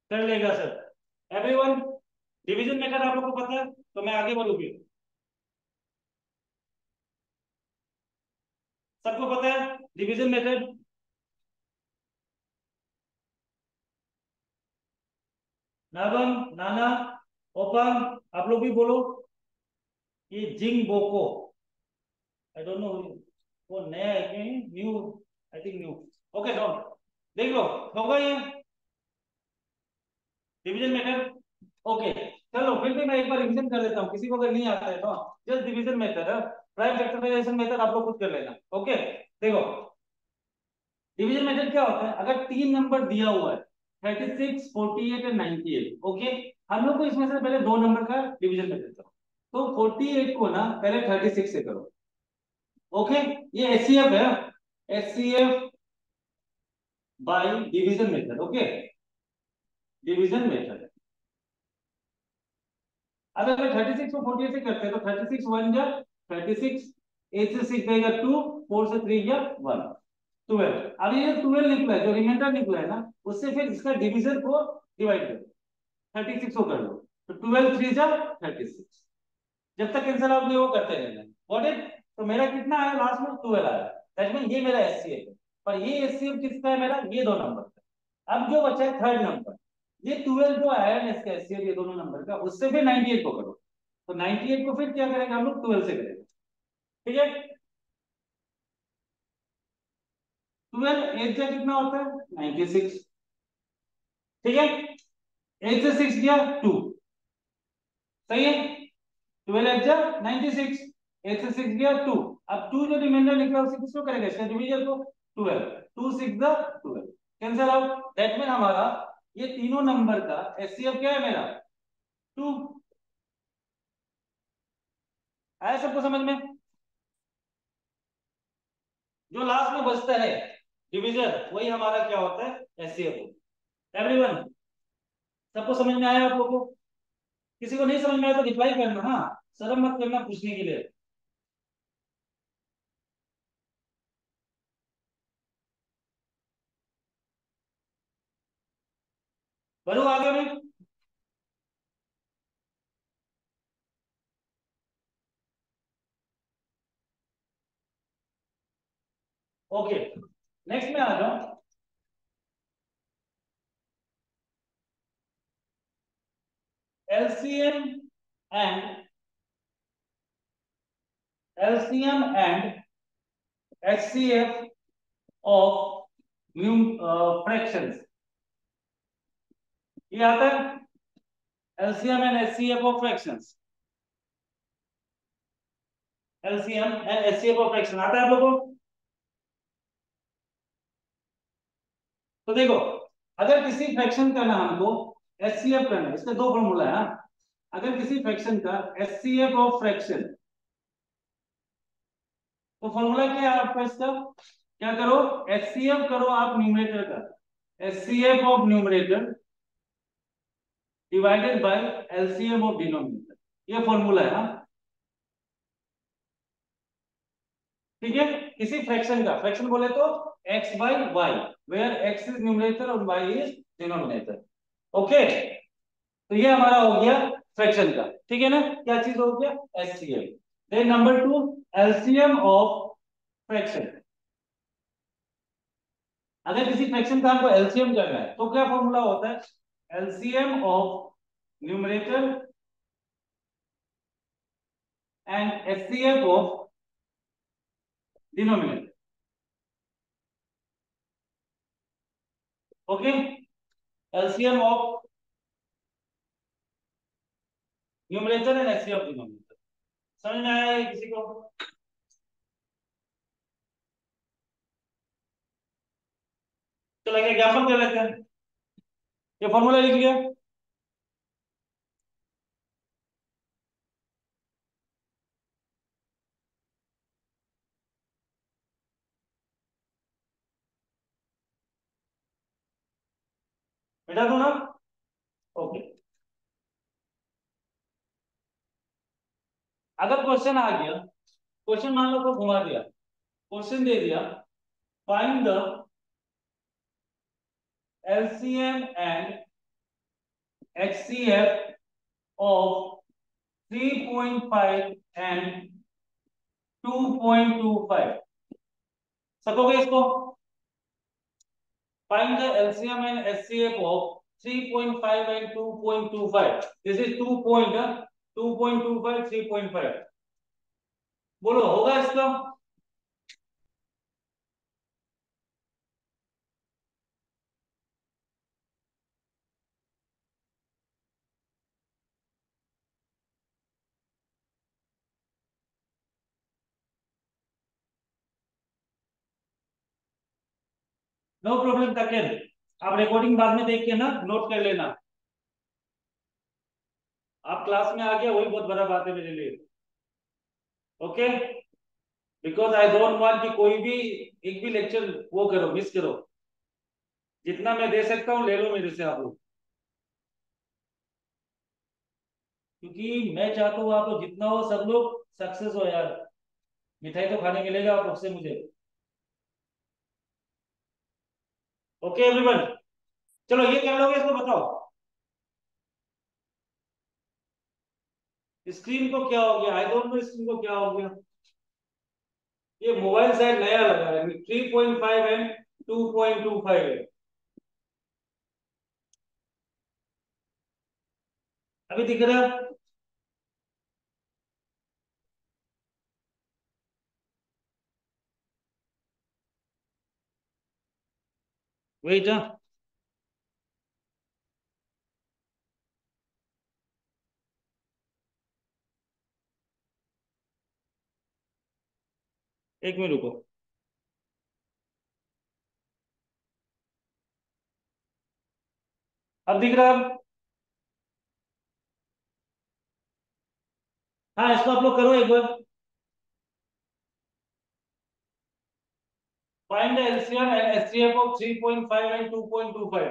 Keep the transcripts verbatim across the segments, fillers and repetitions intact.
कर लेगा sir everyone. Division method आप लोगों को पता है तो मैं आगे बढ़ूंगी। सबको पता है डिवीजन मेथड? नागम, नाना, ओपन, आप लोग भी बोलो। ये जिंग बोको, आई डोंट नो, वो नया है क्या? New, I think new. Okay don't, देख लो, होगा ये डिवीजन मेथड। ओके, चलो फिर भी मैं एक बार रिवीजन कर लेता हूँ, किसी को अगर नहीं आता है तो। जस्ट डिवीजन मेथड है, प्राइम फैक्टराइजेशन मेथड आप लोग खुद कर लेना। ओके, देखो डिवीजन मेथड क्या होता है, अगर तीन नंबर दिया हुआ है thirty six, forty eight and ninety eight, okay, हम लोग को इसमें से पहले दो नंबर का डिवीजन मेथड करो। तो फोर्टी एट को ना पहले थर्टी सिक्स से करो। ओके, ये एचसीएफ है, HCF by division method. Okay, division method. अब अगर थर्टी सिक्स को फोर्टी एट से करते हैं तो थर्टी सिक्स वन जा थर्टी सिक्स, एट से सिक्स जाएगा टू, फोर से थ्री जा वन, ट्वेल्व। अब ये ट्वेल्व निकला है, जो रिमाइंडर निकला है ना, उससे फिर इसका डिवीजन को डिवाइड करो, थर्टी सिक्स को कर लो, तो ट्वेल्व थ्री जा थर्टी सिक्स। जब तक कैंसिल आउट नहीं वो करते रहना। Got it? तो मेरा कितना आया लास्ट में? ट्वेल्व आया। दैट मीन ये मेरा एचसीएफ है। पर ये एचसीएफ किसका है? मेरा ये दो नंबर का। अब जो बचा है थर्ड नंबर, ये ट्वेल्व जो आया ना इसका एचसीएफ ये दोनों नंबर का, उससे फिर नाइनटी एट को करो। तो नाइनटी एट को फिर क्या करेंगे हम लोग? ट्वेल्व से करेंगे। ठीक है, ट्वेल्व एट जा कितना होता है? Ninety six. ठीक है, एट से सिक्स गया टू, सही है। ट्वेल्व एट जा नाइनटी सिक्स, एट से सिक्स गया टू। अब टू जो रिमाइंडर निकला उसे किसको करेंगे? इसका डिवीजन को। ट्वेल्व, टू सिक्स जा twelve, cancel out. That mean हमारा ये तीनों नंबर का एचसीएफ क्या है मेरा? टू। आया सबको समझ में? जो लास्ट में बचता है डिवीजन, वही हमारा क्या होता है? एचसीएफ। एवरीवन, सबको समझ में आया आप लोगों को? किसी को नहीं समझ में आया तो रिप्लाई करना, हाँ, शर्म मत करना पूछने के लिए। बढ़ो आगे में। ओके, नेक्स्ट में आ जाओ। LCM and LCM and HCF of new fractions, ये आता है। LCM and HCF of fractions, LCM and HCF of fraction आता है आप लोगों को? तो देखो, अगर किसी फ्रैक्शन का ना हमको एचसीएफ करना है, इसका दो फॉर्मूला है, हाँ? अगर किसी फ्रैक्शन का एचसीएफ ऑफ फ्रैक्शन, तो फॉर्मूला क्या है आपका इसका? क्या करो? एचसीएफ करो आप न्यूमरेटर का, HCF of numerator divided by LCM of denominator, ये फॉर्मूला है, हाँ? ठीक है, किसी फ्रैक्शन का, फ्रैक्शन बोले तो X by Y, where X is numerator और वाई इज डिनोमिनेटर। ओके, तो ये हमारा हो गया फ्रैक्शन का, ठीक है ना? क्या चीज हो गया? HCM. Then number two, LCM of fraction. अगर किसी फ्रैक्शन का हमको एलसीएम करना है तो क्या फॉर्मूला होता है? LCM of numerator and HCF of denominator. Okay, LCM of numerator and HCF of denominator. समझ में आया ये किसी को? चलो एक एग्जांपल कर लेते हैं। ये फॉर्मूला लिख लिया? बेटा दो ना? ओके, अगर क्वेश्चन आ गया, क्वेश्चन मान लो को घुमा दिया, क्वेश्चन दे दिया, find the LCM and H C F of three point five and two point two five। सकोगे इसको? Find the L C M and H C F of three point five and two point two five. This is two point, uh, two point two five, three point five. बोलो होगा इसका? No problem तकेल, आप recording बाद में देख के ना note कर लेना। आप क्लास में आ गया वही बहुत बड़ा बात है मेरे लिए। Okay, because I don't want कि कोई भी एक भी लेक्चर वो करो, मिस करो। जितना मैं दे सकता हूँ ले लो मेरे से आप लोग, क्योंकि मैं चाहता हूँ आप लोग जितना हो सब लोग सक्सेस हो यार। मिठाई तो खाने मिलेगा आप लोग से मुझे। ओके एवरीवन, चलो ये कर लोगे इसको बताओ। स्क्रीन को क्या हो गया? आई डोंट नो स्क्रीन को क्या हो गया। ये मोबाइल शायद नया लगा है। Three point five and two point two five है। अभी दिख रहा है? वेट, एक मिनट रुको। अब दिख रहा है? हाँ, इसको आप लोग करो एक बार। Find the LCM and HCF of three point five and two point two five.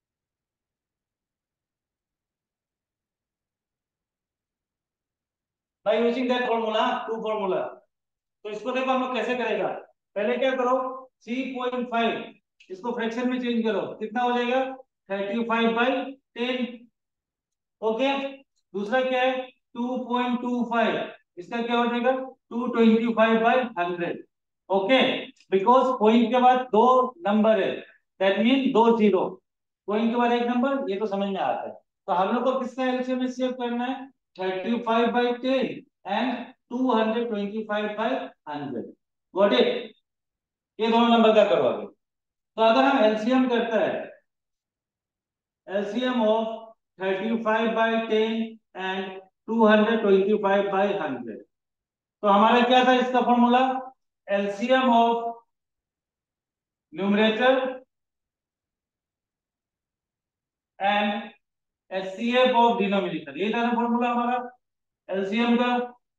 By using that formula, two formula. तो इसको देखो हम लोग कैसे करेगा। पहले क्या करो, थ्री पॉइंट फाइव इसको फ्रैक्शन में चेंज करो, कितना हो जाएगा? Thirty five by ten. Okay, दूसरा क्या है? टू पॉइंट टू फाइव, इसका क्या हो जाएगा? Two twenty five by hundred. Okay, because point के बाद दो नंबर है, दैट मीन दो जीरो। पॉइंट के बाद एक नंबर, ये तो समझ में आता है। तो हम लोग को किसका एलसीएम एचसीएफ करना है? Thirty five by ten and two hundred twenty five by hundred. Got it? ये दोनों नंबर का करो आगे। तो अगर हम एलसीएम करता है, LCM of thirty five by ten and two hundred twenty five by hundred, तो हमारा क्या था इसका formula? LCM of numerator and HCF of denominator, ये था ना फॉर्मूला हमारा एलसीएम का।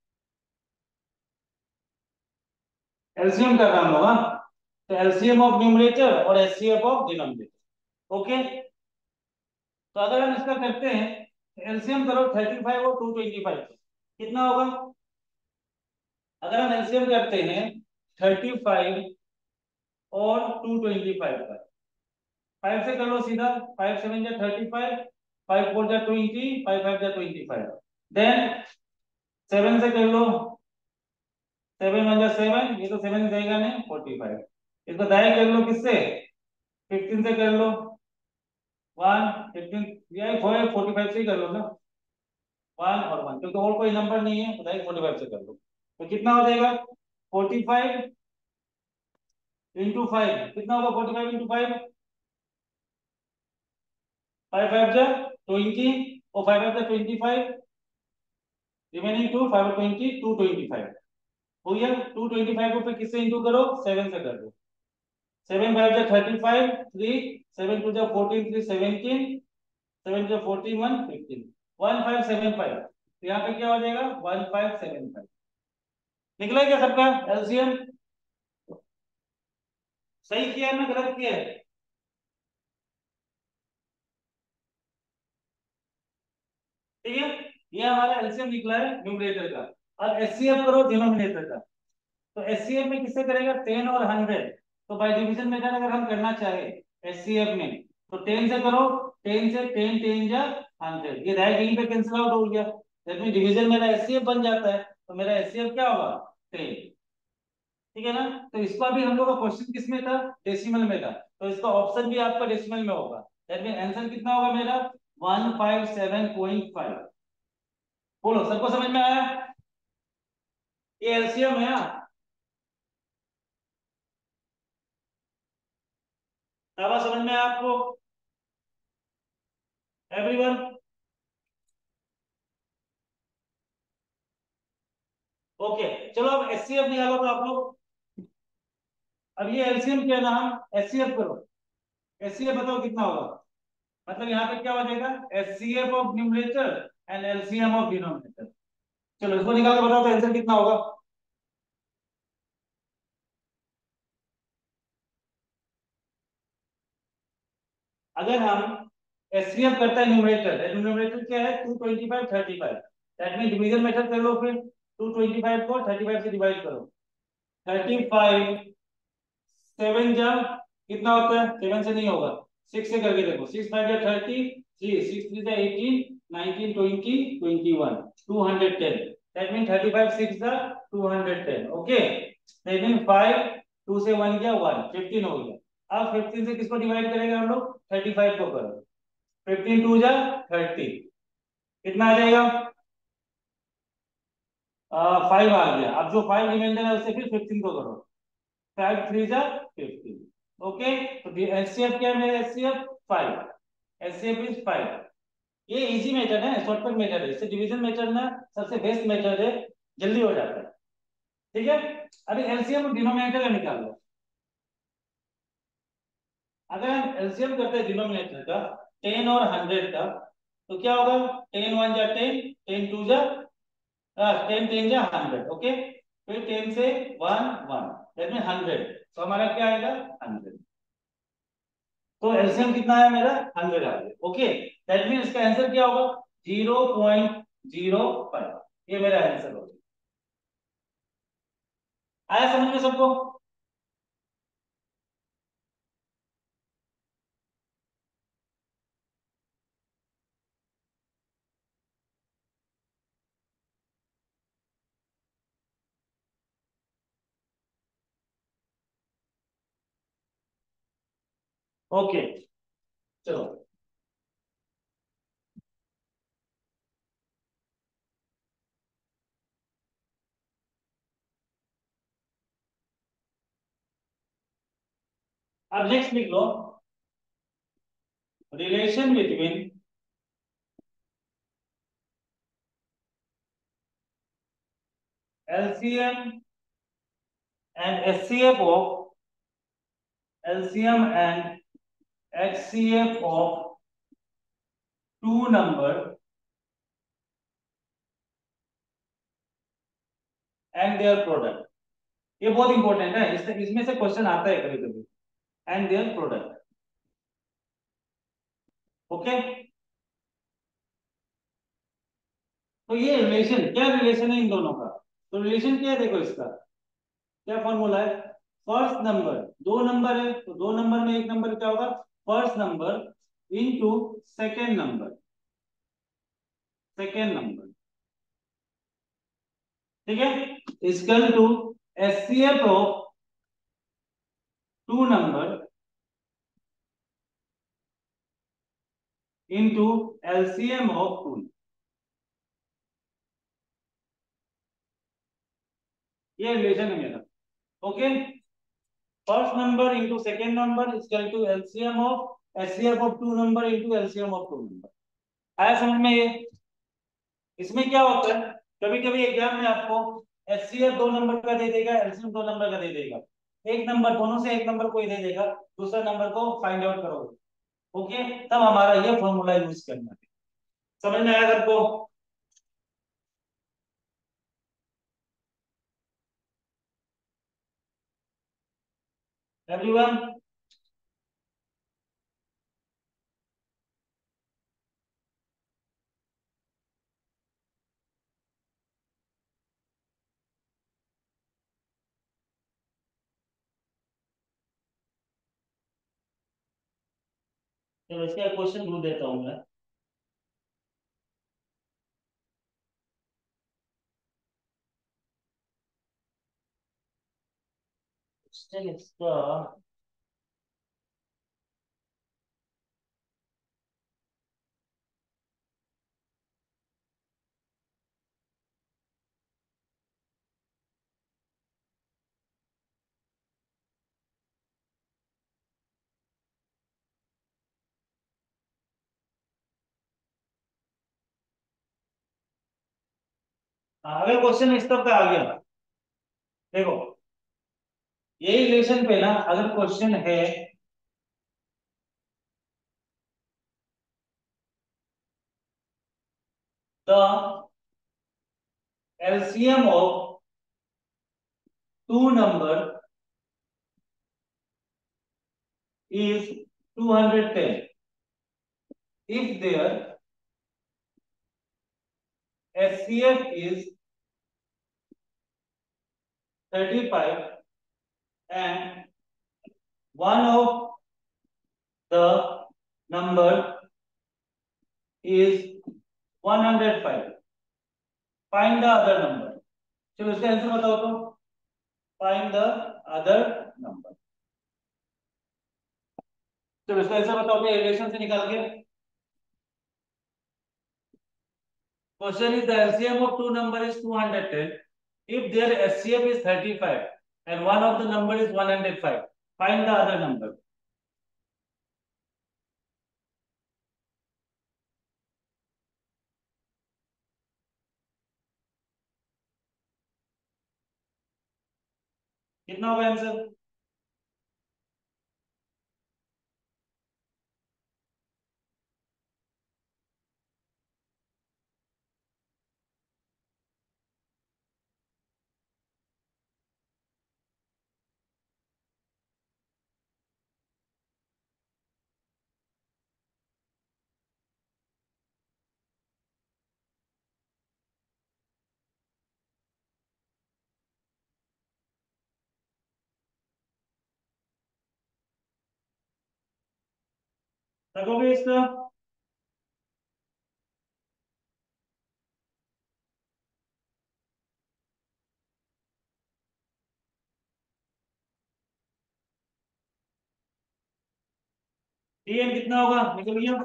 एलसीएम का काम होगा, तो एलसीएम ऑफ न्यूमरेटर और एचसीएफ ऑफ डिनोमिनेटर। ओके, तो अगर हम इसका करते हैं एलसीएम करो थर्टी फाइव और टू ट्वेंटी फाइव, कितना होगा? अगर हम एलसीएम करते हैं थर्टी फाइव और टू ट्वेंटी फाइव का, फाइव से कर लो सीधा। फाइव सेवन जा थर्टी फाइव, फाइव फोर जा ट्वेंटी, फाइव फाइव जा ट्वेंटी फाइव। देन सेवन से कर लो, सेवन वन जा सेवन, ये तो सेवन जाएगा नहीं, फोर्टी फाइव। इसको दाएं कर लो किससे? फिफ्टीन से कर लो, वन फिफ्टीन, ये फोर्टी फाइव से ही कर लो ना, वन और वन, क्योंकि और कोई नंबर नहीं है, बताइए फोर्टी फाइव से कर लो। तो कितना हो जाएगा? फोर्टी फाइव इंटू फाइव, कितना होगा? Forty five into five, five five जा ट्वेंटी, और फाइव फाइव जा twenty five, remaining two, five twenty, two twenty five हो गया। टू ट्वेंटी फाइव को फिर किससे इंटू करो? सेवन से कर दो। सेवन फाइव जा thirty five, three, seven two जा फोर्टीन, थ्री सेवनटीन, सेवन जा fourteen, one fifteen, one five seven five. तो यहाँ पे क्या हो जाएगा? One five seven five. निकला क्या सबका एलसीएम? सही किया है ना गलत किया है? ठीक है, ये हमारा एलसीएम निकला है न्यूमरेटर का। अब एचसीएफ करो डिनोमिनेटर का। तो एचसीएफ में किससे करेगा? टेन और हंड्रेड। तो बाय डिवीजन मेथड अगर हम करना चाहे एचसीएफ में, तो टेन से करो, टेन से टेन टेन जा हंड्रेड, ये राइट यहीं पे कैंसिल आउट हो गया, दैट मीन डिवीजन मेरा एचसीएफ बन जाता है, तो मेरा एचसीएफ क्या होगा, टेन। ठीक है ना। तो इसको अभी हम लोग का क्वेश्चन किस में था, डेसिमल में था, तो इसका ऑप्शन भी आपका डेसिमल में होगा, दैट मीन आंसर कितना होगा मेरा one five seven point five. बोलो सबको समझ में आया, ये एलसीएम है। अब समझ में आया आपको, एवरीवन। ओके, चलो अब एचसीएफ निकालो तो आप लोग। अब ये एलसीएम क्या नाम, एचसीएफ करो, एचसीएफ बताओ कितना होगा, मतलब यहाँ पे क्या हो जाएगा, HCF of numerator and LCM of denominator. चलो इसको निकाल के बताओ तो आंसर कितना होगा। अगर हम एचसीएफ करता है न्यूमरेटर, न्यूमरेटर क्या है two twenty five thirty five, that mean division method कर लो, फिर टू ट्वेंटी फाइव को थर्टी फाइव से डिवाइड करो, थर्टी फाइव, सेवन जा कितना होता है, सेवन से नहीं होगा, सिक्स से करके देखो, सिक्स फाइव जा थर्टी, थ्री सिक्स थ्री जा eighteen, nineteen twenty twenty one, two hundred ten, that mean thirty five six जा two hundred ten. Okay, that mean five, two से वन गया वन, फिफ्टीन हो गया। अब फिफ्टीन से किसको डिवाइड करेंगे हम लोग, थर्टी फाइव को करो, फिफ्टीन टू जा थर्टी, कितना आ जाएगा, फाइव आ गया। अब जो फाइव रिमाइंडर है उससे फिर फिफ्टीन को करो, फाइव थ्री जा फिफ्टीन। ओके, तो एचसीएफ क्या है मेरा, HCF five, HCF is five. ये इजी मेथड है, शॉर्टकट मेथड है, इससे डिवीजन मेथड ना सबसे बेस्ट मेथड है, जल्दी हो जाता है। ठीक है, अभी एलसीएम डिनोमिनेटर का निकाल लो। अगर हम एलसीएम करते हैं डिनोमिनेटर का, टेन और हंड्रेड का, तो क्या होगा, टेन वन जा टेन, टेन टू जा टेन, टेन जा हंड्रेड। ओके, फिर टेन से one one, that mean hundred, तो हमारा क्या आएगा, हंड्रेड। तो एलसीएम कितना है मेरा, हंड्रेड आ गया। ओके, दैट मीन इसका आंसर क्या होगा, जीरो पॉइंट जीरो फाइव, ये मेरा आंसर होगा। आया समझ में सबको। ओके, चलो अब नेक्स्ट लिख लो, relation between LCM and H C F of L C M and H C F of two number and their product। ये बहुत इंपॉर्टेंट है, इससे इसमें से क्वेश्चन आता है कभी कभी, एंड देयर प्रोडक्ट। ओके, तो ये रिलेशन, क्या रिलेशन है इन दोनों का, तो रिलेशन क्या है, देखो इसका क्या फॉर्मूला है, फर्स्ट नंबर, दो नंबर है तो दो नंबर में एक नंबर क्या होगा, first number into second number, second number. ठीक है, equal to HCF of two number into LCM of two. ये रिलेशन है मेरा। Okay, first number into second number equal to LCM of HCF of two number into LCM of two number. आया समझ में ये। इसमें क्या होता है, कभी कभी एग्जाम में आपको एचसीएफ दो नंबर का दे देगा, एलसीएम दो नंबर का दे देगा, एक नंबर दोनों से एक नंबर कोई दे देगा, दूसरा नंबर को फाइंड आउट करोगे। ओके, तब हमारा ये फॉर्मूला यूज करना है। समझ में आया सबको, एवरीवन। चलो इसका क्वेश्चन ढूंढ देता हूँ मैं। क्वेश्चन इसका, हाँ, अगर क्वेश्चन इस तरह का आ गया, देखो यही रिलेशन पे ना अगर क्वेश्चन है, the LCM of two number is two hundred ten if their H C F is thirty-five and one of the number is one hundred five. Find the other number. चलो इसका answer बताओ तो। Find the other number. चलो इसका answer बताओ तो relation से निकाल के। Question is the L C M of two number is two hundred ten. If their H C F is thirty-five and one of the number is one hundred five, find the other number. कितना होगा answer? रखोगे इसका? TN कितना होगा निकल गया?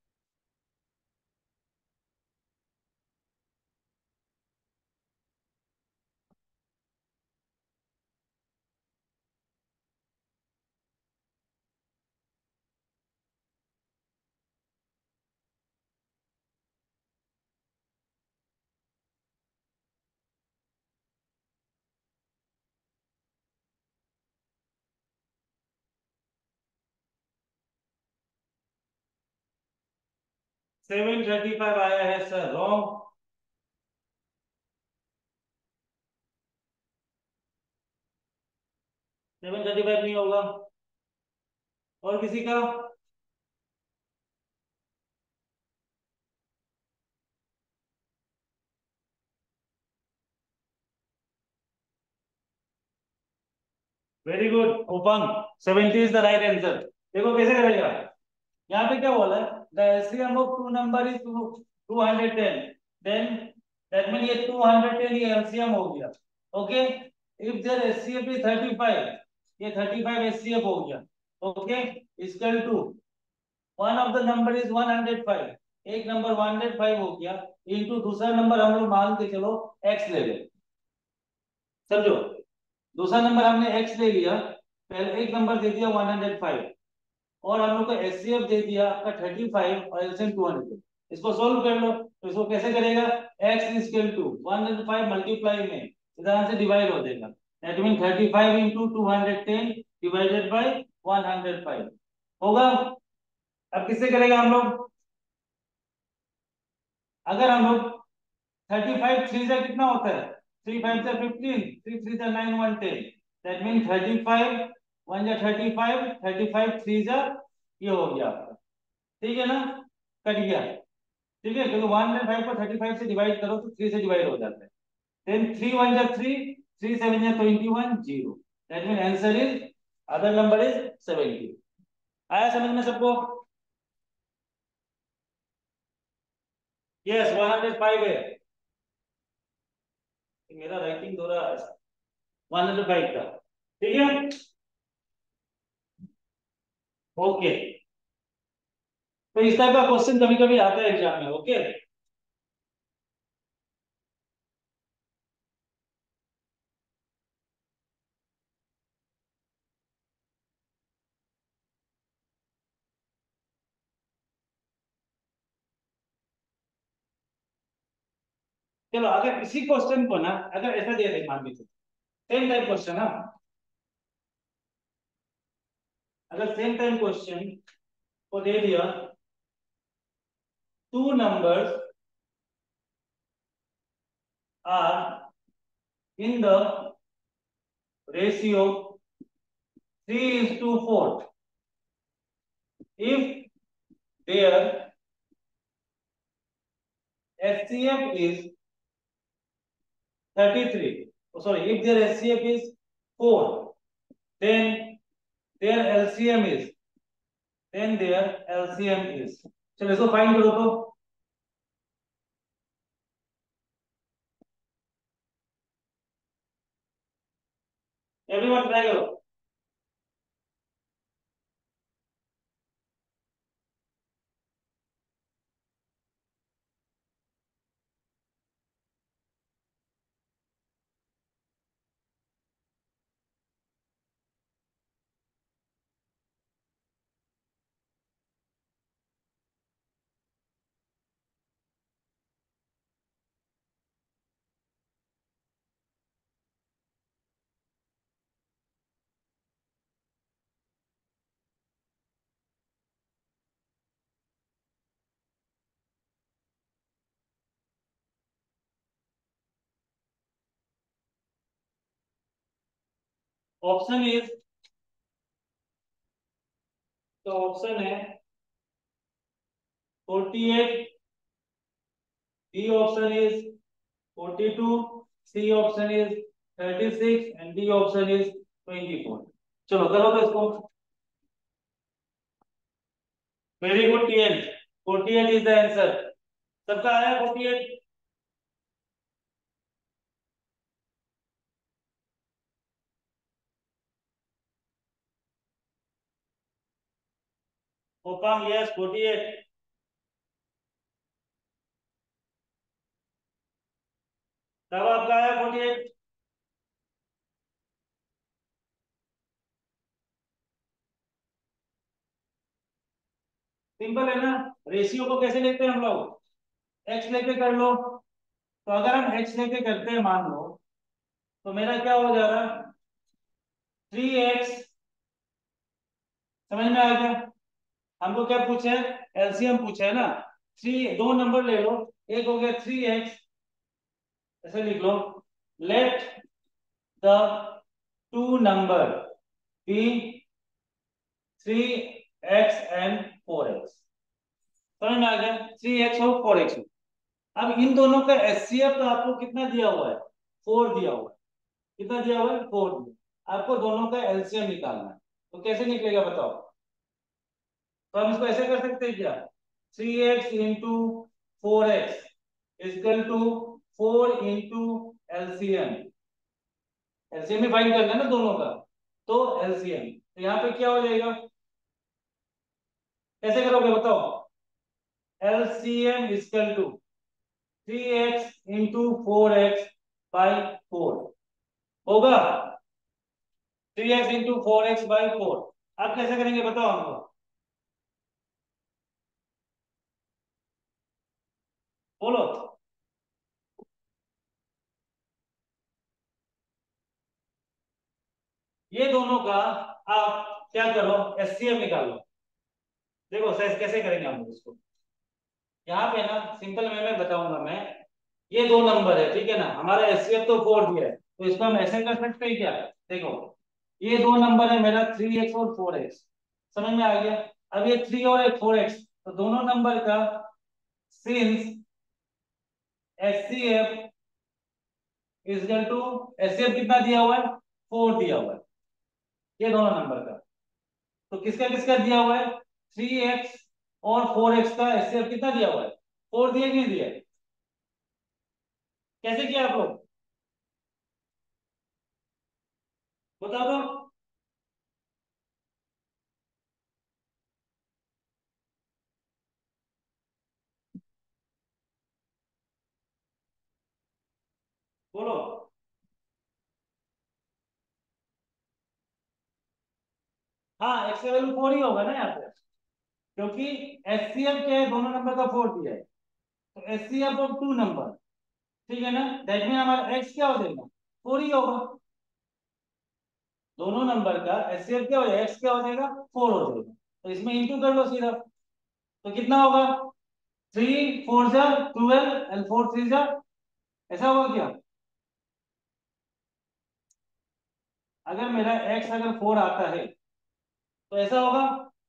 Seven thirty five आया है sir, wrong. Seven thirty five नहीं होगा। और किसी का? वेरी गुड ओपन, seventy is the right answer. देखो कैसे करेगा। यहाँ पे क्या बोला है, the LCM of two number is two hundred ten, then that mean ये टू हंड्रेड टेन ये एलसीएम हो गया। Okay, if their HCF is thirty five, ये थर्टी फाइव एचसीएफ हो गया। Okay, equal to one of the number is one hundred five, एक नंबर one hundred five हो गया, इनटू दूसरा नंबर हम लोग मान के चलो एक्स ले ले, समझो। दूसरा नंबर हमने x ले लिया, पहले एक नंबर दे दिया वन हंड्रेड फाइव और हम लोग को एचसीएफ दे दिया आपका थर्टी फाइव और एलसीएम टू हंड्रेड। इसको सोल्व कर लो तो इसको कैसे करेगा, x is equal to one hundred five multiply में इधर से डिवाइड हो जाएगा, that mean thirty five into two hundred ten divided by one hundred five होगा। अब किससे करेगा हम लोग, अगर हम लोग थर्टी फाइव थ्री से कितना होता है, थ्री फाइव से फिफ्टीन, थ्री थ्री से nine, one ten, that mean thirty five one जा thirty five, thirty five three जा ये हो गया आपका, ठीक है ना, कट गया। ठीक है, क्योंकि वन हंड्रेड फाइव को थर्टी फाइव से डिवाइड करो तो थ्री से डिवाइड हो जाता है। देन थ्री वन जा थ्री, थ्री सेवन जा twenty one, zero, that mean answer is other number is seventy. आया समझ में सबको? यस वन हंड्रेड फाइव है, मेरा राइटिंग थोड़ा वन हंड्रेड फाइव का, ठीक है। ओके, तो इस टाइप का क्वेश्चन कभी कभी आता है एग्जाम में। ओके, चलो अगर इसी क्वेश्चन को ना अगर ऐसा दे दे मान लीजिए, सेम टाइप क्वेश्चन ना, अगर सेम टाइम क्वेश्चन को दे दिया, two numbers are in the ratio three is to four, if their H C F is thirty-three, oh, sorry, if their H C F is four, then their L C M is, then their L C M is, चलो इसको find करो तो, everyone try करो। Option is, तो option है forty eight, B option is forty two, C option is thirty six and D option is twenty four. चलो करो तो इसको। वेरी गुड टीएल, forty eight is the answer. सबका आया फोर्टी एट? ओपम यस फोर्टी एट। तब आपका आया फोर्टी एट। सिंपल है ना, रेशियो को कैसे लेते हैं हम लोग, एक्स लेके कर लो। तो अगर हम एक्स लेके करते हैं मान लो, तो मेरा क्या हो जा रहा है, थ्री एक्स। समझ में आ गया? हमको क्या पूछे है, एलसीएम पूछा है ना। थ्री, दो नंबर ले लो, एक हो गया थ्री एक्स, ऐसे लिख लो, let the two number be three x and four x. समझ में आ गया, थ्री एक्स हो फोर एक्स हो। अब इन दोनों का एचसीएफ तो आपको कितना दिया हुआ है, फोर दिया हुआ है। कितना दिया हुआ है, फोर दिया। आपको दोनों का एलसीएम निकालना है, तो कैसे निकलेगा बताओ। तो हम इसको ऐसे कर सकते हैं क्या, three x into four x equal to four into LCM. LCM ही फाइंड करना है ना दोनों का, तो एलसीएम, तो यहाँ पे क्या हो जाएगा, कैसे करोगे बताओ। LCM equal to three x into four x by four होगा, three x into four x by four. आप कैसे करेंगे बताओ हमको, बोलो। ये दोनों का आप क्या करो, एचसीएफ निकालो। देखो सर कैसे करेंगे हम लोग इसको, यहाँ पे ना सिंपल वे में बताऊंगा मैं। ये दो नंबर है, ठीक है ना, हमारा एचसीएफ तो फोर दिया है, तो इसको हम ऐसे कर सकते हैं क्या, देखो ये दो नंबर है मेरा, थ्री एक्स और फोर एक्स। समझ में आ गया? अब ये थ्री और एक फोर एक्स, तो दोनों नंबर का since HCF equal to, HCF कितना दिया हुआ है, फोर दिया हुआ है, ये दोनों नंबर का। तो किसका किसका दिया हुआ है, थ्री एक्स और फोर एक्स का एचसीएफ कितना दिया हुआ है, फोर दिए कि नहीं दिए? कैसे किया आप लोग बता दो। बोलो। हाँ, एक्स का वैल्यू फोर ही होगा ना यहाँ पे, क्योंकि एचसीएफ के दोनों नंबर का फोर दिया है, तो एचसीएफ ऑफ टू नंबर, ठीक है ना, दैट मीन हमारा एक्स क्या हो जाएगा, फोर ही होगा। दोनों नंबर का एचसीएफ क्या हो जाएगा, एक्स क्या हो जाएगा, फोर हो जाएगा। तो इसमें इंटू कर लो सीधा, तो कितना होगा, थ्री फोर जा ट्वेल्व एंड फोर थ्री जा, ऐसा होगा क्या? अगर मेरा एक्स अगर फोर आता है तो ऐसा होगा।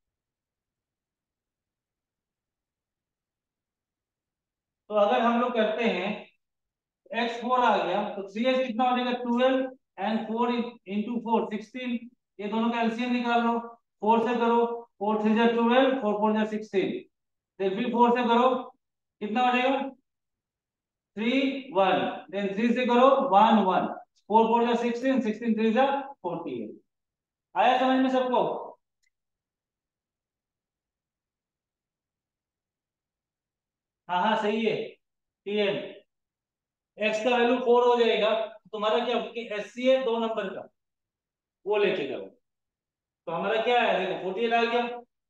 तो अगर हम लोग करते हैं एक्स फोर आ गया तो थ्री एक्स कितना हो जाएगा, twelve and four into four sixteen, ये दोनों का एलसीएम निकाल लो, फोर से करो, फोर थ्री जा ट्वेल्व, फोर फोर जा सिक्सटीन, फिर फोर से करो कितना हो जाएगा, थ्री वन, देन थ्री से करो वन वन, फोर फोर जा सिक्सटीन, सिक्सटीन थ्री जा फोर्टी एट। आया समझ में सबको? हाँ हाँ सही है। टीएम एक्स का वैल्यू फोर हो जाएगा, तुम्हारा क्या एस सी है दो नंबर का, वो लेके करो, तो हमारा क्या है, देखो फोर्टी एट आ गया।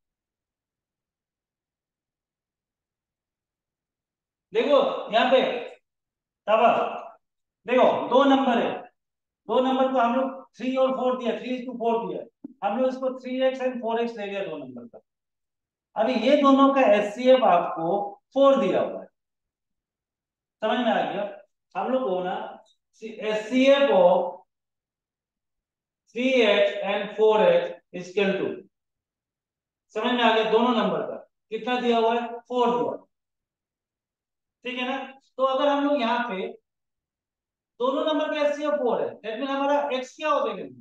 देखो यहाँ पे तब देखो दो नंबर है, दो नंबर को हम लोग थ्री और फोर दिया, थ्री टू फोर दिया, हम लोग इसको three x and four x ले गया दो नंबर का। अभी ये दोनों का एचसीएफ आपको फोर दिया हुआ है, समझ में आ गया? हम लोग को ना HCF of three x and four x equal to, समझ में आ गया, दोनों नंबर का कितना दिया हुआ है, फोर दिया हुआ है, ठीक है ना। तो अगर हम लोग यहाँ पे दोनों नंबर का एचसीएफ फोर है, दैट मीन हमारा एक्स क्या हो जाएगा,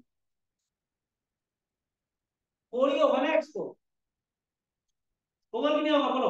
फोर ही होगा ना एक्स को, होगा कि नहीं होगा बोलो।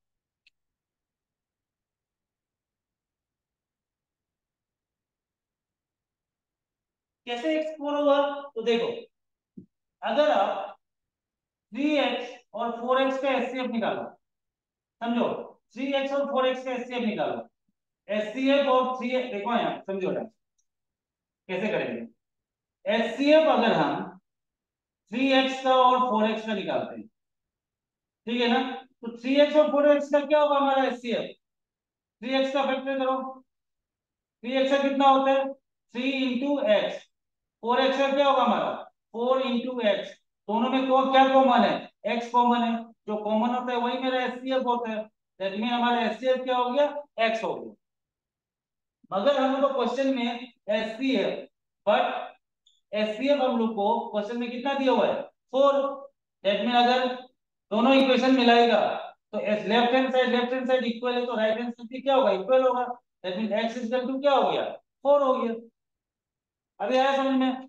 कैसे एक्स फोर होगा, तो देखो अगर आप थ्री एक्स और फोर एक्स का एचसीएफ निकालो, समझो, थ्री एक्स और फोर एक्स का एचसीएफ निकालो, एचसीएफ और थ्री, देखो यहाँ समझो ना कैसे करेंगे। एचसीएफ अगर हम थ्री एक्स का और फोर एक्स का निकालते हैं, ठीक है ना, तो थ्री एक्स और फोर एक्स का क्या होगा हमारा एचसीएफ, थ्री एक्स का फैक्टर करो, थ्री एक्स का कितना होता है, three into x, four x का क्या होगा हमारा, फोर इंटू एक्स, दोनों में को क्या कॉमन है, एक्स कॉमन है, जो कॉमन होता है वही मेरा एचसीएफ होता है, दैट मीन हमारा एचसीएफ क्या हो गया, एक्स हो गया। मगर हम लोग को क्वेश्चन में एचसीएफ, बट एचसीएफ हम लोग को क्वेश्चन में कितना दिया हुआ है, फोर, दैट मीन अगर दोनों इक्वेशन मिलाएगा तो left hand side left hand side equal है, तो राइट हैंड साइड भी क्या होगा, इक्वल होगा, that mean x equal to क्या हो गया, फोर हो गया। अभी आया समझ में?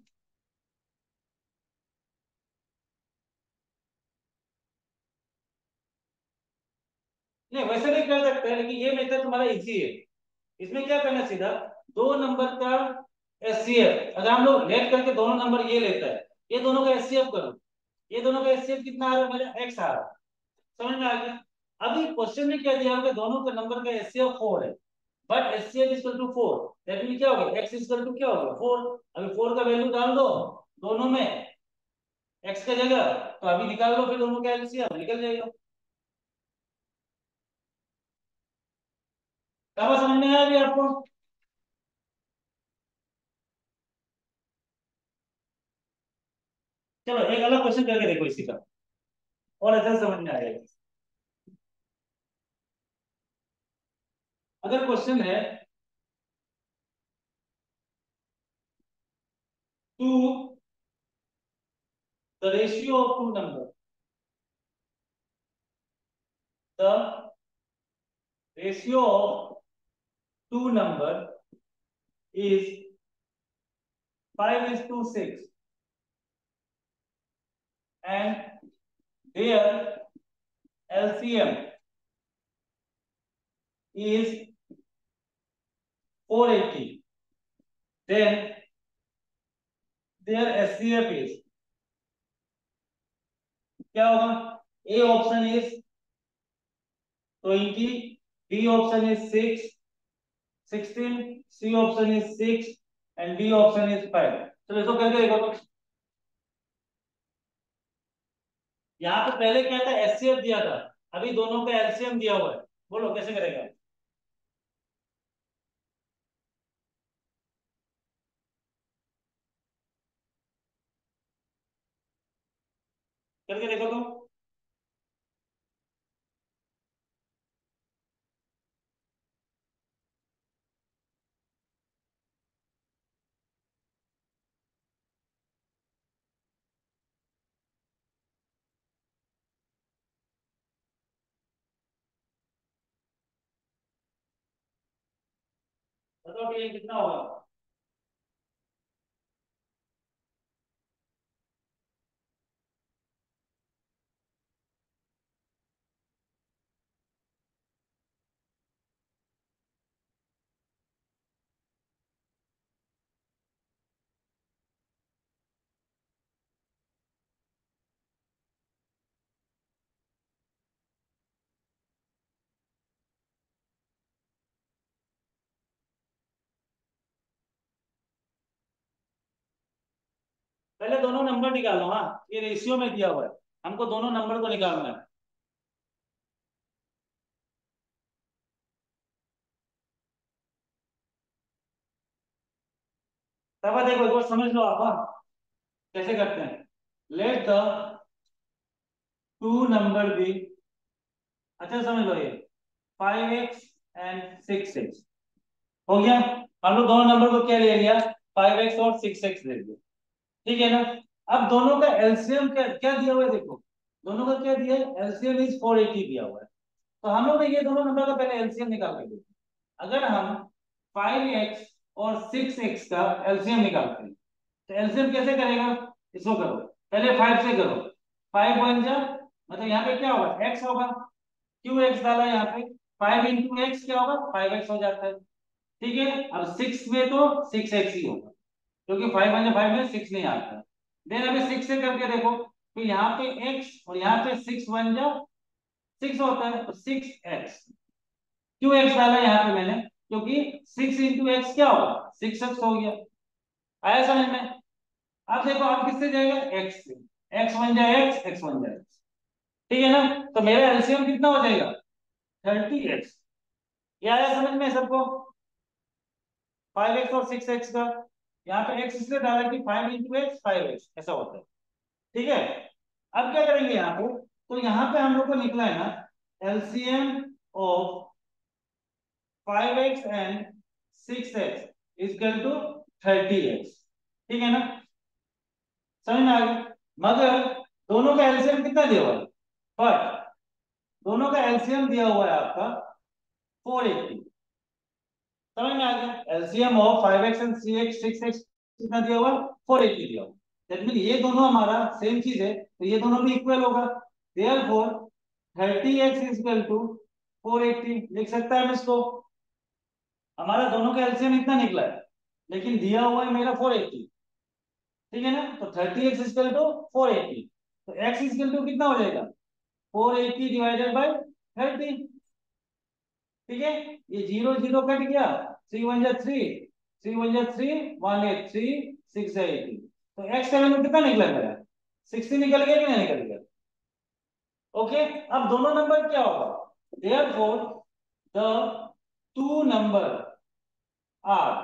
नहीं वैसे नहीं कर सकते हैं, लेकिन ये मेथड तुम्हारा इजी है। इसमें क्या करना, सीधा दो नंबर का एचसीएफ, अगर हम लोग लेट करके दोनों नंबर ये लेता है, ये दोनों का एचसीएफ करो, ये दोनों का एचसीएफ कितना आ रहा है मेरा, एक्स आ रहा है, समझ में आ गया? अभी क्वेश्चन में क्या दिया होगा, दोनों के नंबर का एचसीएफ फोर है, but HCF is equal to four, that mean क्या हो गया, एक्स इज इक्वल टू क्या हो गया, फोर। अभी फोर का वैल्यू डाल दो दोनों में एक्स का जगह, तो अभी निकाल लो फिर दोनों का एलसीएम निकल जाएगा। क्या समझ में आया अभी आपको? चलो एक अलग क्वेश्चन करके देखो इसी का, और अच्छा समझ में आएगा। अगर क्वेश्चन है to the ratio of two number, the ratio of two number is five is to six and their LCM is four eighty, then their H C F is क्या होगा? A option is twenty, B option is six, sixteen, C option is six and D option is five. चलो इसको करके देखो तो। यहाँ पे पहले क्या था? H C F दिया था, अभी दोनों का L C M दिया हुआ है। बोलो कैसे करेगा? करके देखो तो। बताओ कि ये कितना होगा? पहले दोनों नंबर निकालो। हाँ, ये रेशियो में दिया हुआ है, हमको दोनों नंबर को निकालना है। तब देखो एक बार समझ लो आप। हाँ, कैसे करते हैं? Let the two number be, अच्छा समझ लो, ये five x and six x हो गया। हम लोग दोनों नंबर को क्या ले लिया? फाइव एक्स और सिक्स एक्स ले लिया, ठीक है ना? अब दोनों का एलसीएम क्या क्या दिया हुआ है? देखो दोनों का क्या दिया है? एलसीएम इज फोर एटी दिया हुआ है। तो हम लोग ने ये दोनों नंबर का पहले एलसीएम निकाल के देखो। अगर हम फाइव एक्स और सिक्स एक्स का एलसीएम निकालते हैं तो एलसीएम कैसे करेगा? इसको करो, पहले फाइव से करो। फाइव वन जा, मतलब यहाँ पे क्या होगा? एक्स होगा, क्यों एक्स डाला यहाँ पे? फाइव इंटू एक्स क्या होगा? फाइव एक्स हो जाता है, ठीक है। अब सिक्स में तो सिक्स एक्स ही होगा, क्योंकि फाइव वन फाइव में सिक्स नहीं आता। देन अभी सिक्स से करके देखो, तो यहाँ पे एक्स और यहाँ पे सिक्स वन जा सिक्स होता है, तो सिक्स एक्स। क्यों एक्स डाला यहाँ पे मैंने? क्योंकि सिक्स इंटू एक्स क्या होगा? सिक्स एक्स हो गया। आया समझ में? अब देखो अब किससे जाएगा? एक्स से। एक्स वन जा एक्स, एक्स वन जा एक्स, ठीक है ना? तो मेरा एलसीएम कितना हो जाएगा? Thirty x. ये आया समझ में सबको? फाइव एक्स और सिक्स एक्स का। यहाँ पे एक्स इसलिए डाला कि five into x five x ऐसा होता है, ठीक है। अब क्या करेंगे यहाँ पे? तो यहाँ पे हम लोग को निकला है ना LCM of five x and six x equal to thirty x, ठीक है ना? समझ में आ गया? मगर दोनों का एलसीएम कितना दिया हुआ है? बट दोनों का एलसीएम दिया हुआ है आपका फोर एट्टी। समझ में आ गया? LCM of five x and six x कितना दिया हुआ है? फोर एट्टी दिया हुआ है। दैट मीन ये दोनों हमारा सेम चीज है, तो ये दोनों भी इक्वल होगा। Therefore thirty x is equal to four eighty. लिख सकता है हम इसको। हमारा दोनों का एलसीएम इतना निकला है, लेकिन दिया हुआ है मेरा फोर एट्टी, ठीक है ना? तो thirty x is equal to four eighty, तो एक्स इज इक्वल टू कितना हो जाएगा? Four eighty divided by thirty, ठीक है। ये जीरो जीरो कट गया, थ्री वन जा थ्री, थ्री वन जा three, one eight three, six eighty. तो एक्स का वैल्यू कितना निकला मेरा? सिक्सटी निकल गया कि नहीं निकल गया? ओके। अब दोनों नंबर क्या होगा? Therefore the two number are,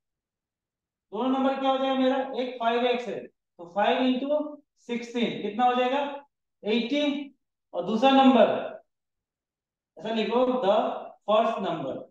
दोनों नंबर क्या हो जाएगा मेरा? एक फाइव एक्स है, तो फाइव इंटू सिक्सटीन कितना हो जाएगा? एटी। और दूसरा नंबर ऐसा लिखो, द फर्स्ट नंबर।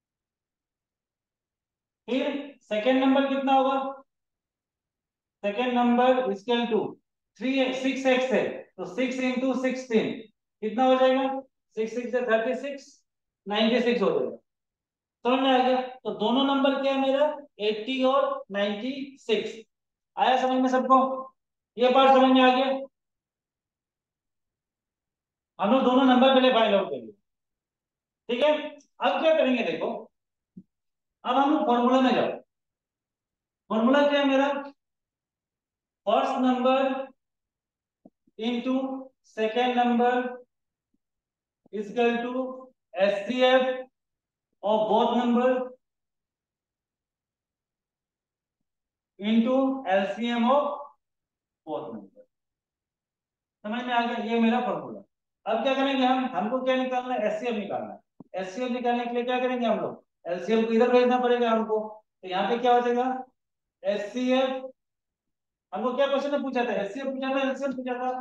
फिर सेकेंड नंबर कितना होगा? Second number equal to three six x है, तो सिक्स इंटू सिक्सटीन कितना हो जाएगा? सिक्स सिक्स से थर्टी सिक्स, नाइनटी सिक्स हो जाएगा। समझ में आ गया? तो दोनों नंबर क्या है मेरा? एट्टी और नाइनटी सिक्स। आया समझ में सबको? ये बात समझ में आ गया? हम लोग दोनों नंबर पहले फाइंड आउट करेंगे, ठीक है, अब क्या करेंगे देखो, अब हम लोग फॉर्मूला में जाओ। फॉर्मूला क्या है मेरा, first number into second number is equal to H C F of both number into L C M of both number। समझ में आ गया, ये मेरा फॉर्मूला। अब क्या करेंगे हम, हमको क्या निकालना है, एचसीएफ निकालना है। एचसीएफ निकालने के लिए क्या करेंगे हम लोग, एलसीएम को इधर भेजना पड़ेगा हमको। तो यहाँ पे क्या हो जाएगा, एचसीएफ, हमको क्या क्वेश्चन में पूछा था, एचसीएफ पूछा था, एलसीएम पूछा था,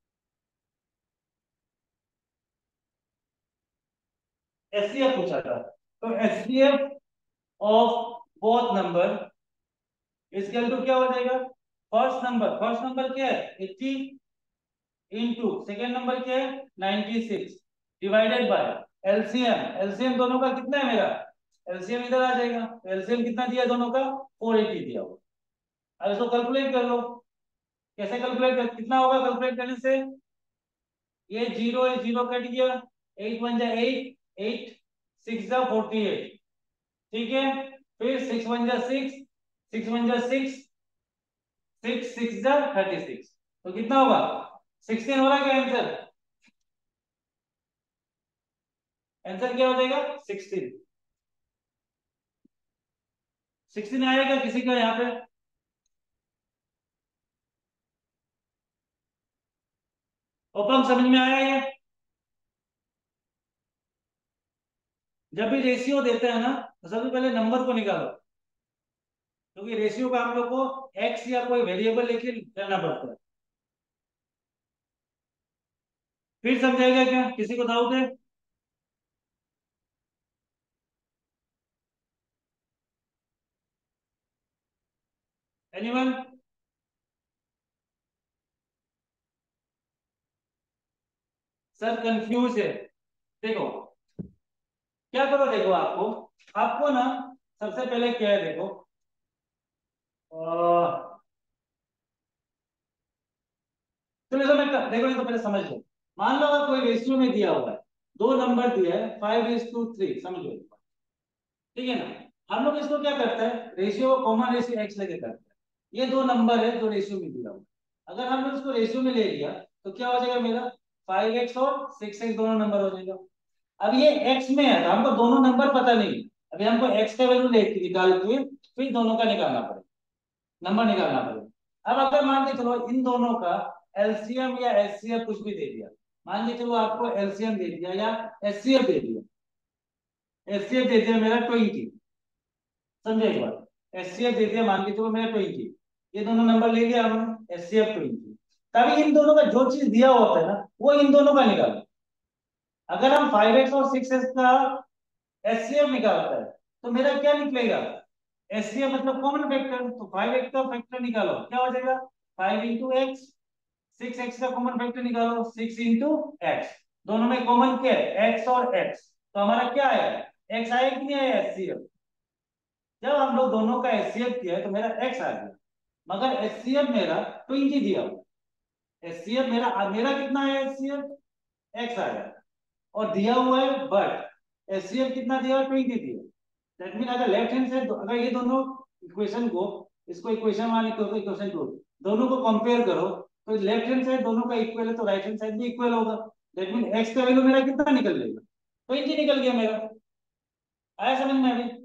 एचसीएफ पूछा था। तो एचसीएफ ऑफ बोथ नंबर इसके टू क्या हो जाएगा, फर्स्ट नंबर, फर्स्ट नंबर क्या है अस्सी इंटू सेकेंड नंबर क्या है छियानवे डिवाइडेड बाय एलसीएम। एलसीएम दोनों का कितना है मेरा, एलसीएम इधर आ जाएगा, एलसीएम कितना दिया दोनों का, चार सौ अस्सी दिया हुआ। अब इसको कैलकुलेट कर लो, कैसे कैलकुलेट कर, कितना होगा कैलकुलेट करने से, ये जीरो है, जीरो कट गया, एट वन जा एट, एट सिक्स जा फोर्टी एट, ठीक है, फिर सिक्स वन जा सिक्स, सिक्स वन जा सिक्स, सिक्स सिक्स जा थर्टी सिक्स, तो कितना होगा सिक्सटीन हो रहा है क्या आंसर, आंसर क्या हो जाएगा सिक्सटीन। सिक्सटीन आएगा किसी का यहाँ पे, ओपन समझ में आया ये, जब भी रेशियो देते हैं ना तो सबसे पहले नंबर को निकालो, क्योंकि तो रेशियो का हम लोग को एक्स या कोई वेरिएबल लेके करना पड़ता है। फिर समझाएगा क्या, किसी को डाउट है, एनीवन, सर कंफ्यूज है। देखो क्या करो, देखो आपको आपको ना सबसे पहले क्या है देखो, अ, चलो तो मैं देखो, ये तो पहले समझ लो। मान लो अगर कोई रेशियो में दिया हुआ है, दो नंबर दिया है फाइव इज टू थ्री, समझ लो, ठीक है ना। हम लोग इसको क्या करते हैं, रेशियो कॉमन रेशियो एक्स लेके करते हैं। ये दो नंबर है जो रेशियो में दिया हुआ है, अगर हम लोग इसको रेशियो में ले लिया तो क्या हो जाएगा मेरा, फाइव एक्स और सिक्स एक्स दोनों नंबर हो जाएगा। अब ये एक्स में है तो हमको दोनों नंबर पता नहीं, अभी हमको एक्स का वैल्यू निकाल के फिर दोनों का निकालना पड़ेगा, नंबर निकालना पड़ेगा। अब अगर मान के चलो इन दोनों का एलसीएम या एचसीएफ कुछ भी दे दिया, मान के चलो आपको एलसीएम दे दिया या एचसीएफ दे दिया, एचसीएफ दे दिया मेरा ट्वेंटी, समझे एक बार, एचसीएफ दे दिया मान के चलो मेरा ट्वेंटी, ये दोनों नंबर ले लिया हमने एचसीएफ ट्वेंटी, तभी इन दोनों का जो चीज दिया होता है ना वो इन दोनों का निकालो। अगर हम फाइव एक्स और सिक्स एक्स का एचसीएफ निकालता है तो मेरा क्या निकलेगा, एचसीएफ मतलब कॉमन फैक्टर, तो फाइव एक्स का फैक्टर निकालो क्या हो जाएगा, five into x, six x का कॉमन फैक्टर निकालो सिक्स इंटू एक्स, दोनों में कॉमन क्या है एक्स और एक्स, तो हमारा क्या आया, एक्स आया कि नहीं आया एचसीएफ। जब हम लोग दोनों का एचसीएफ किया है तो मेरा एक्स आ गया, मगर एचसीएफ मेरा ट्वेंटी दिया हुआ, एचसीएफ मेरा मेरा कितना है एचसीएफ, एक्स आया, और दिया हुआ है बट एचसीएफ कितना दिया है ट्वेंटी दिया। दैट मीन अगर लेफ्ट हैंड साइड, अगर ये दोनों इक्वेशन को, इसको equation one equation equation two, दोनों को कंपेयर करो तो लेफ्ट हैंड साइड दोनों का इक्वल है तो राइट हैंड साइड भी इक्वल होगा। दैट मीन एक्स का वैल्यू मेरा कितना निकल जाएगा, ट्वेंटी निकल गया मेरा। आया समझ में अभी,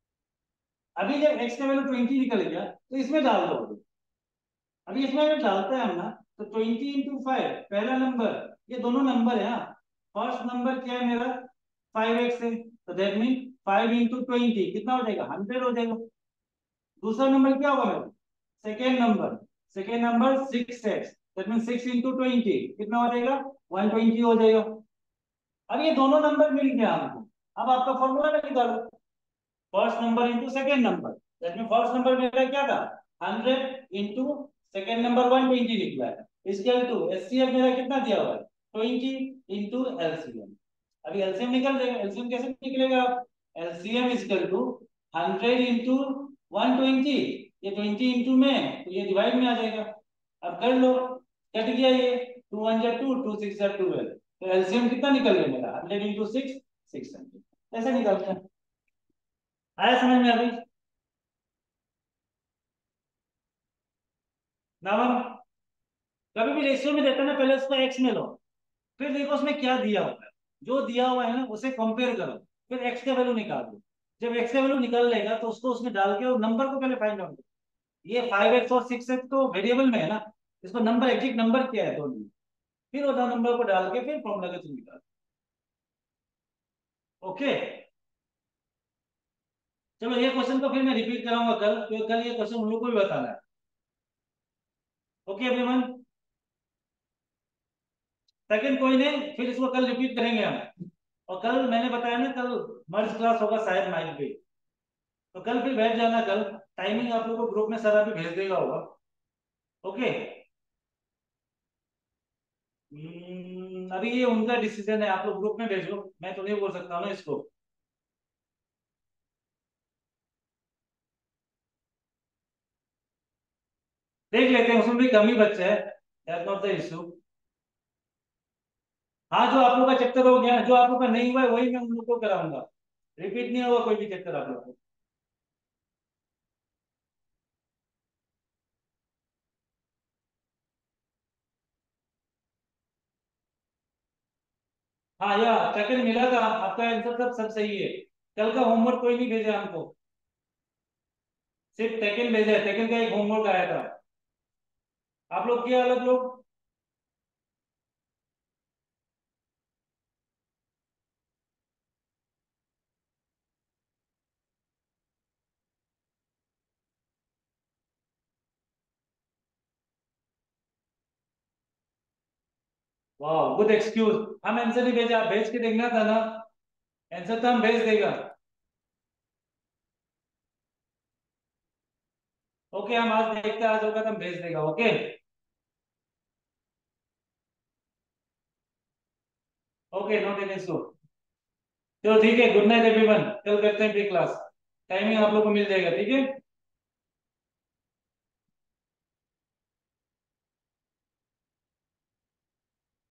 अभी जब एक्स का वैल्यू ट्वेंटी निकल गया तो इसमें डाल दो अभी, अभी इसमें अगर डालते हैं हम ना तो ट्वेंटी इंटू फाइव पहला नंबर, ये दोनों नंबर है, हाँ फर्स्ट नंबर क्या है मेरा फाइव एक्स है, तो that mean five into twenty कितना हो जाएगा हंड्रेड हो जाएगा। दूसरा नंबर क्या होगा मेरा, second number, second number six x, that mean six into twenty कितना हो जाएगा वन ट्वेंटी हो जाएगा। अब ये दोनों नंबर मिल गया हमको, अब आपका फॉर्मूला में निकालो, first number into second number, that mean first number मेरा क्या था hundred into second number one twenty निकला है, इसके टू एचसीएफ मेरा कितना दिया हुआ है ट्वेंटी इंटू एलसीएम। अभी एलसीएम निकल जाएगा, एलसीएम कैसे निकलेगा, LCM equal to hundred into one twenty, ये ट्वेंटी इंटू में तो ये डिवाइड में आ जाएगा। अब कर लो, कट गया ये, टू वन जा टू, टू सिक्स जा ट्वेल्व, तो एलसीएम कितना निकल गया मेरा hundred into six, six hundred ऐसे निकालते हैं। आया समझ में अभी? ना कभी भी रेशियो में देता है ना, पहले उसको एक्स में लो, फिर देखो उसमें क्या दिया हुआ है, जो दिया हुआ है ना उसे कंपेयर करो, फिर एक्स का वैल्यू निकाल दो। जब एक्स का वैल्यू निकाल लेगा तो उसको उसमें डाल के और नंबर को पहले फाइंड आउट करो। ये फाइव एक्स और सिक्स एक्स तो वेरिएबल में है ना, इसको नंबर एग्जैक्ट नंबर क्या है दोनों में, फिर वो नंबर को डाल के फिर फॉर्मूला का तुम निकाल। ओके, चलो ये क्वेश्चन को फिर मैं रिपीट कराऊंगा कल, तो कल ये क्वेश्चन उन लोग को भी बताना है। ओके एवरीवन, सेकंड कोई नहीं, फिर इसको कल रिपीट करेंगे हम। और कल मैंने बताया ना, कल मर्ज क्लास होगा शायद माइक पे, तो कल फिर बैठ जाना कल। टाइमिंग आप लोगों को ग्रुप में सर अभी भेज देगा होगा। ओके। हम्म, अभी ये उनका डिसीजन है, आप लोग ग्रुप में भेजो, मैं तो नहीं बोल सकता हूँ ना इसको। देख लेते हैं, उसमें भी कम ही बच्चे हैं, दैट्स नॉट द इशू। हाँ, जो आप लोग का चैप्टर हो गया, जो आप लोग का नहीं हुआ है वही मैं उन लोग को कराऊंगा। रिपीट नहीं होगा कोई भी चैप्टर आप लोग को। हाँ या सेकंड मिला था, आपका आंसर सब सब सही है। कल का होमवर्क कोई नहीं भेजा हमको, सिर्फ सेकंड भेजा है, सेकंड का एक होमवर्क आया था। आप लोग किया अलग लोग? वाह, गुड एक्सक्यूज। हम आंसर नहीं भेजा, आप भेज के देखना था ना, आंसर तो हम भेज देगा। ओके, हम आज देखते हैं, आज होगा तो हम भेज देगा। Okay. Okay, no tech issue. चलो ठीक है, गुड नाइट एवरीवन, कल करते हैं प्री क्लास, टाइमिंग आप लोग को मिल जाएगा, ठीक है।